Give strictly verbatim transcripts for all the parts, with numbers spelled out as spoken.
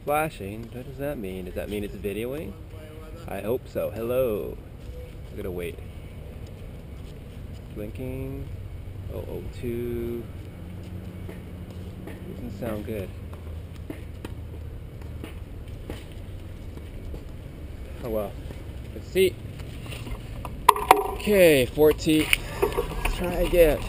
flashing. What does that mean? Does that mean it's videoing? I hope so. Hello. I'm gonna wait. Blinking. oh oh two. Doesn't sound good. Oh well. Let's see. Okay, fourteen. Let's try again.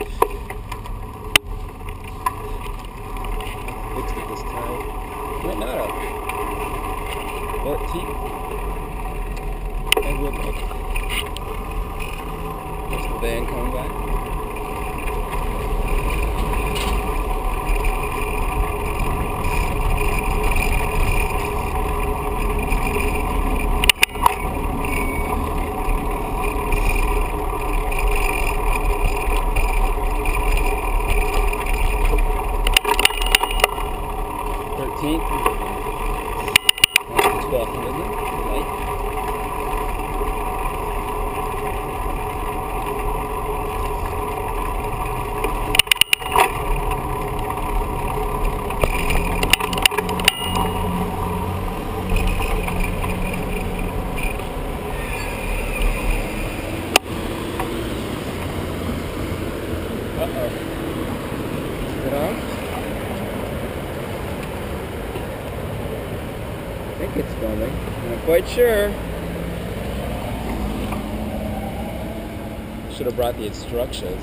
Fixed it this time. Might not have. fourteen. And Woodland. There's the van coming back. thirteenth. twelfth Woodland. Light. Uh-oh. Is it on? I think it's filming. I'm not quite sure. Should have brought the instructions.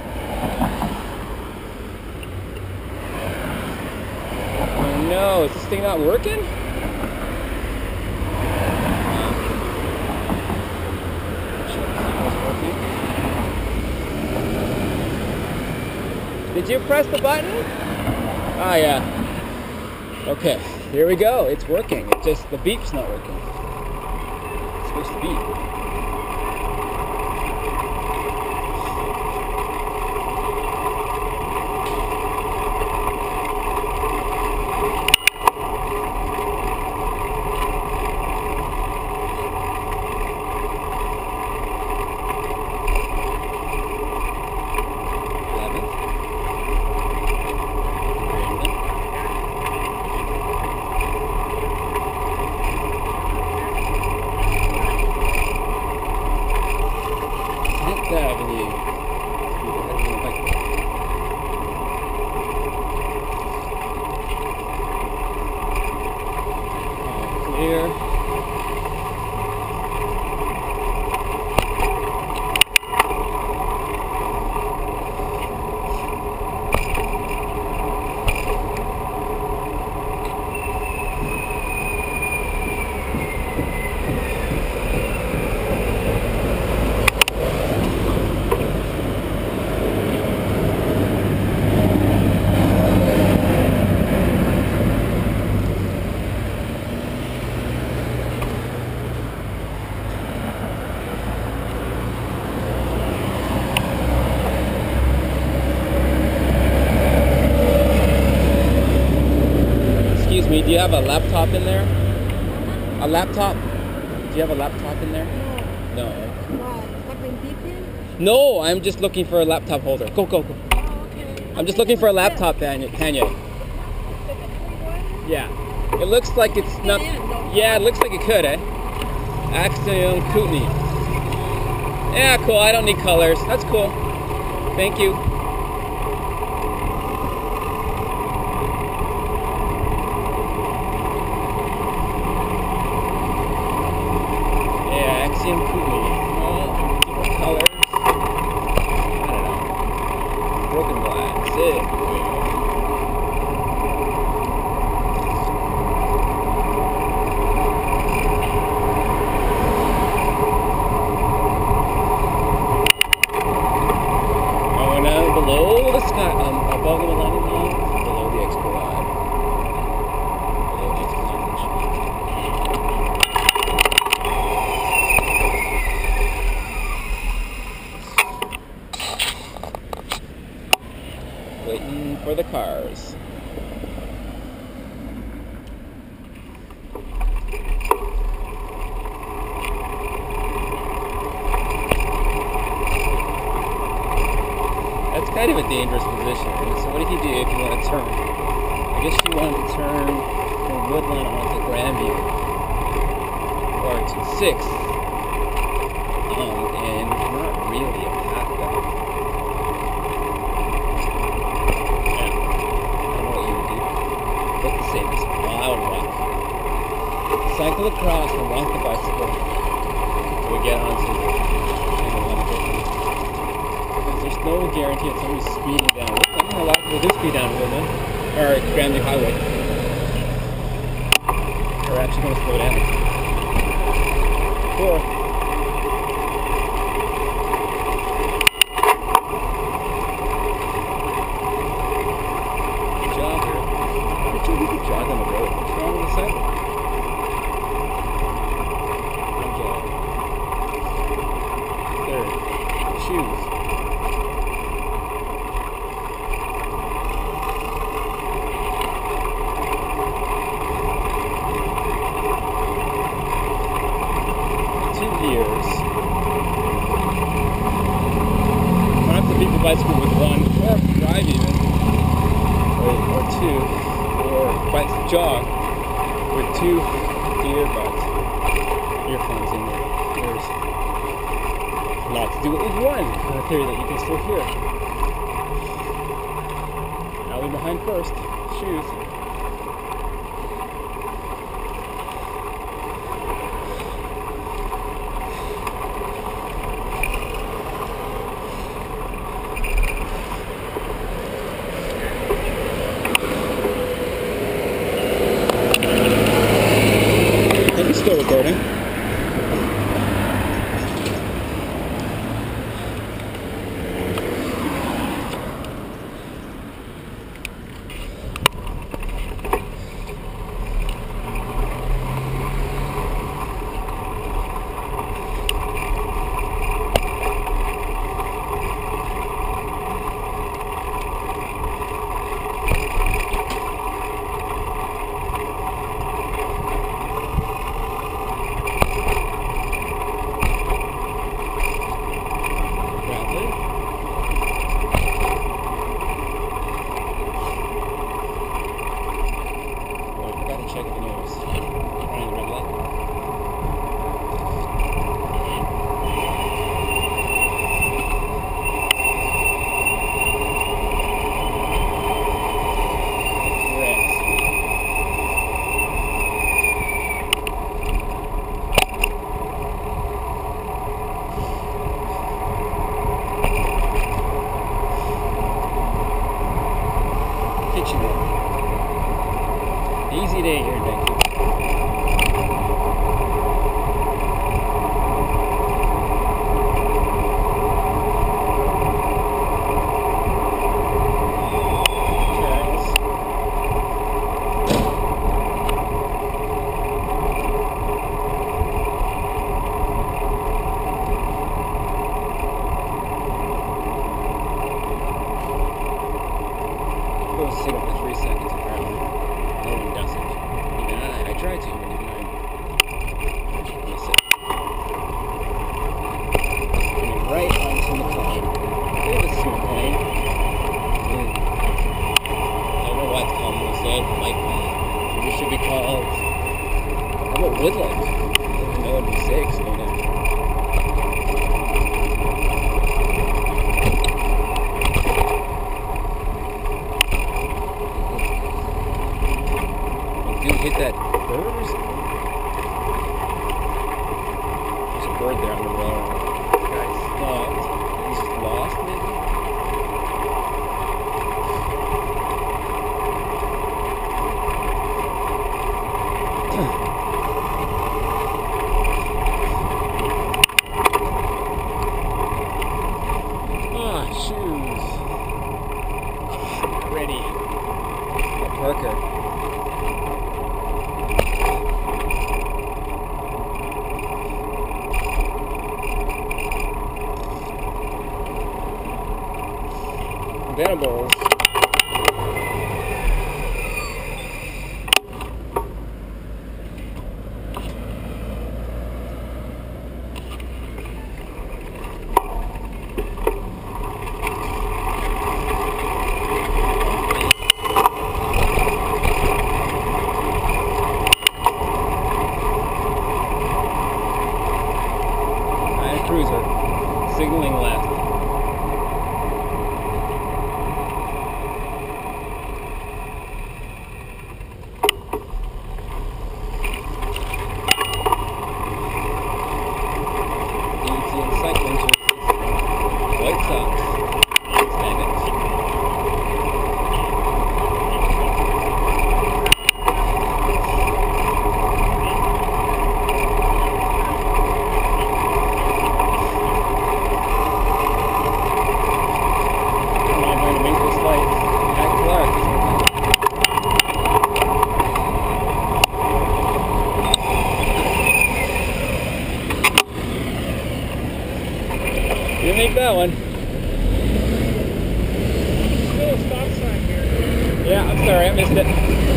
Oh no, is this thing not working? Did you press the button? Ah, yeah. Okay, here we go. It's working. It just, the beep's not working. It's supposed to beep. Here. Do you have a laptop in there? A laptop? Do you have a laptop in there? No. No. No, I'm just looking for a laptop holder. Go, go, go. Oh, okay. I'm just looking for a laptop, Tanya. Yeah. It looks like it's not. Yeah, it looks like it could, eh? Gastown Kootenai. Yeah, cool. I don't need colors. That's cool. Thank you. Kootenai. All different colors. I don't know. Broken glass. Sick. Oh, now below the sky, um, above the landing line, below the expo line. Below the expo line. Waiting for the cars. That's kind of a dangerous position. So what do you do if you want to turn? I guess you want to turn from Woodland onto Cambie, or to six, um, and not really a path though. Yeah, I don't know what you would do. Look the same, it's a wild walk. Cycle across and walk the bicycle till we get onto the because there's no guarantee that somebody's speeding down. I mean, a lot of people do speed down Woodland, or Cambie Highway. We're actually going to slow down. Four. Jogger. Why did you even jog on the road? What's wrong with the cycle? Okay. Third. Shoes. Years. Not to people bicycle with one, or drive even, or, or two, or bicycle jog with two earbuds, earphones in their ears. Not to do it with one, in a theory that you can still hear. I'll be behind first. Shoes. Still recording. Check the nose. Running red light. Rest. Kitchen room. Easy day here in Vancouver. Go sit up for three seconds apparently. No one does it. Even I, I try to, but even I miss it. Coming right onto McLean. Look at this McLean. Mm. I don't know what it's commonly said. Might be. Maybe it should be called. How about Woodland? That would be six, you know. Hit that bird or something? There's a bird there on the road. Guys, no, he's just lost maybe? Ah, shoes. Ready. A Parker. Venables. missed it.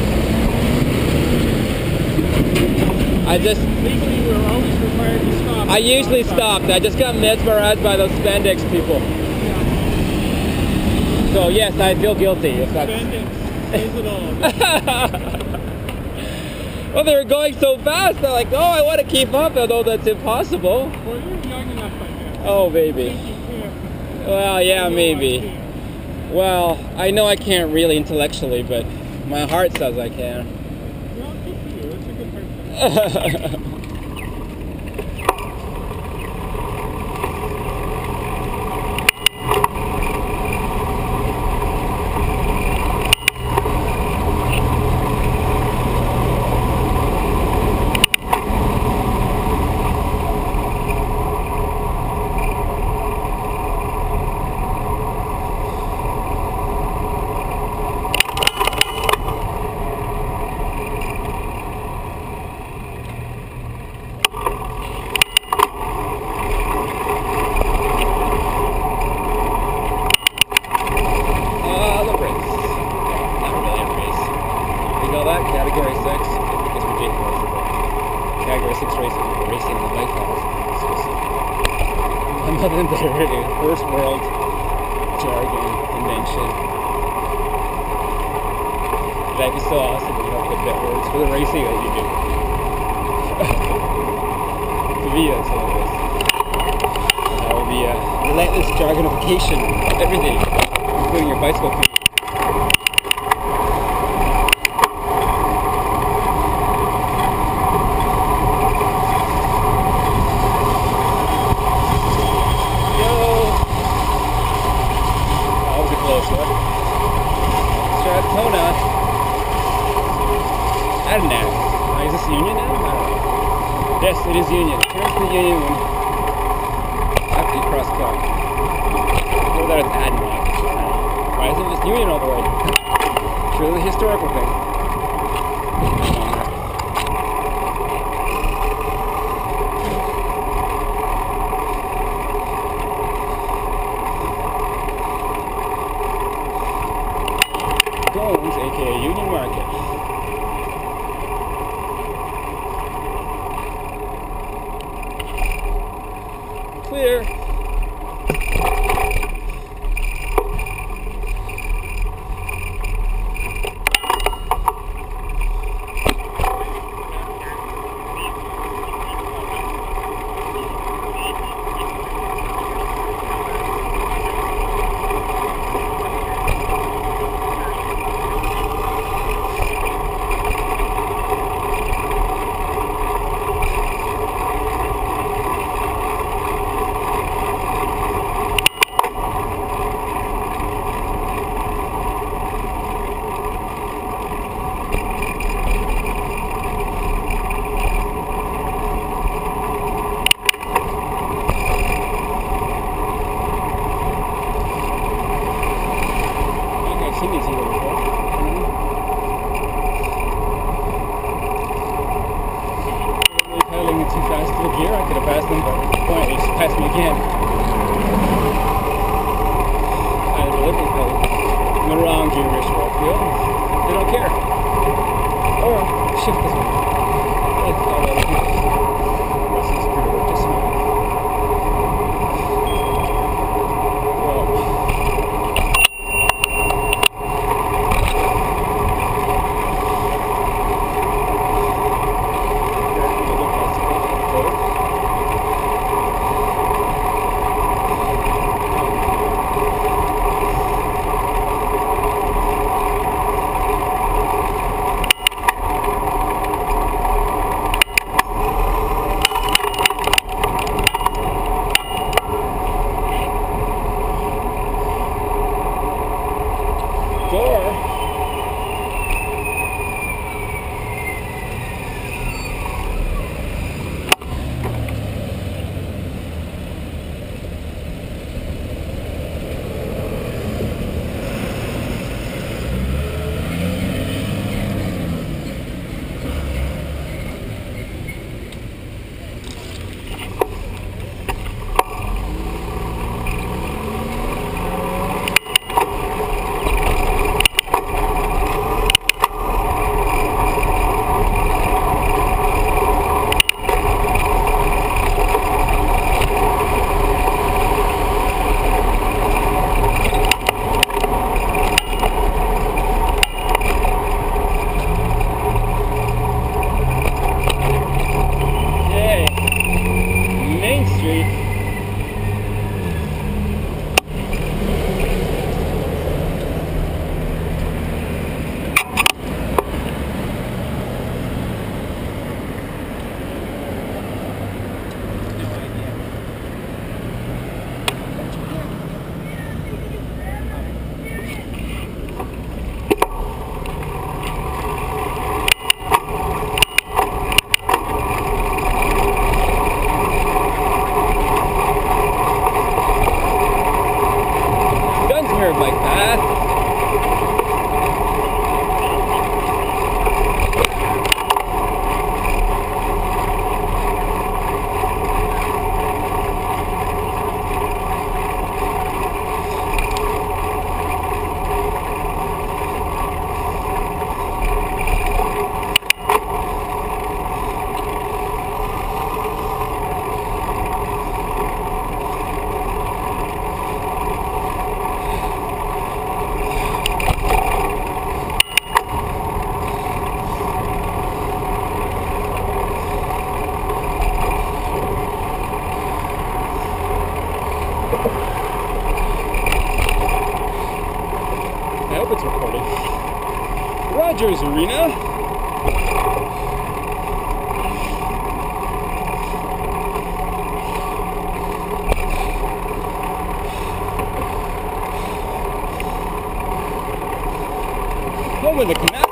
I just... Legally, we're always required to stop. I usually stopped. I just got mesmerized by those spandex people. Yeah. So yes, I feel guilty. If that's... Spandex says it all. Well, they were going so fast. They're like, oh, I want to keep up, although that's impossible. Well, you're young enough, I guess. Oh, maybe. Well, yeah, maybe. Well, I know I can't really intellectually, but my heart says I can. Well, good for you. It's a good person. Category six, it's ridiculous. Category six racing, racing in the White House. I'm not into really first world jargon invention. That'd be so awesome if you have to get words for the racing that you do. To me, that's what it is. That would be a relentless jargonification of everything, including your bicycle community. Adanac. Uh, is this Union now? I don't know. Yes, it is Union. Turn to the Union when after you cross Clark. Go there at Adanac. Why isn't it just Union all the way? It's really a historical thing. Goins, aka Union Market. Clear. hope it's recording. Rogers Arena. Home of the Canucks.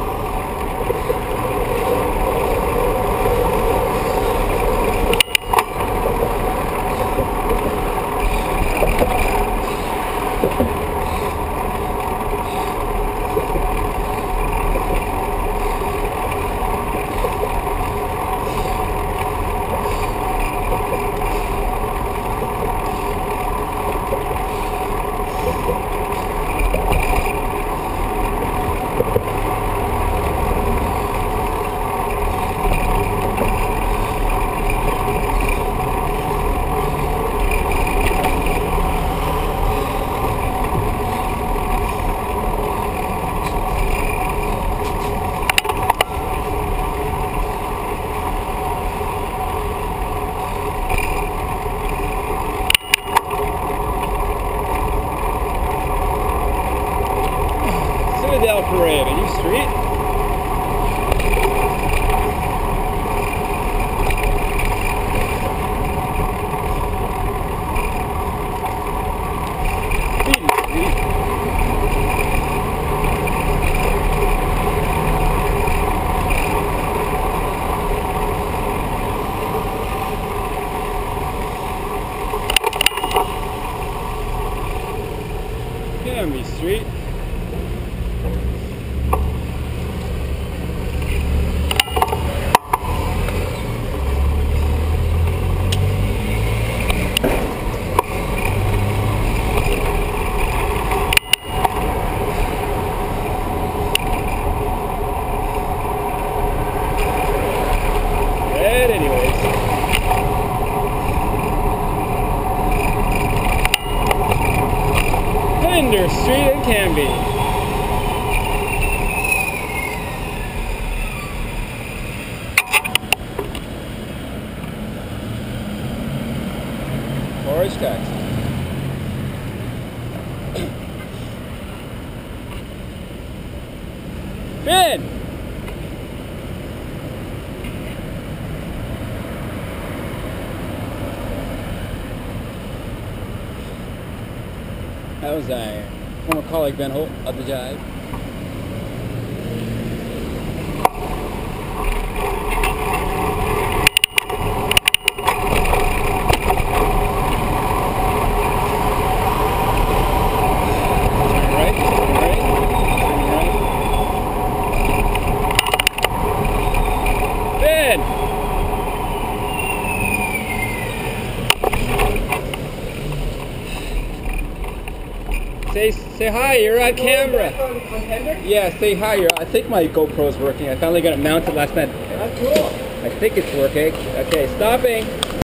Parade, a new street. Beatty Street. Cambie Street. Street in Cambie. Forest taxi. Ben! That was a former colleague Ben Holt of the Jive. Turn right, turn right, turn right. Ben! Say, say hi, you're on camera. Yeah, say hi. You're, I think my GoPro's working. I finally got it mounted last night. That's cool. I think it's working. Okay, stopping.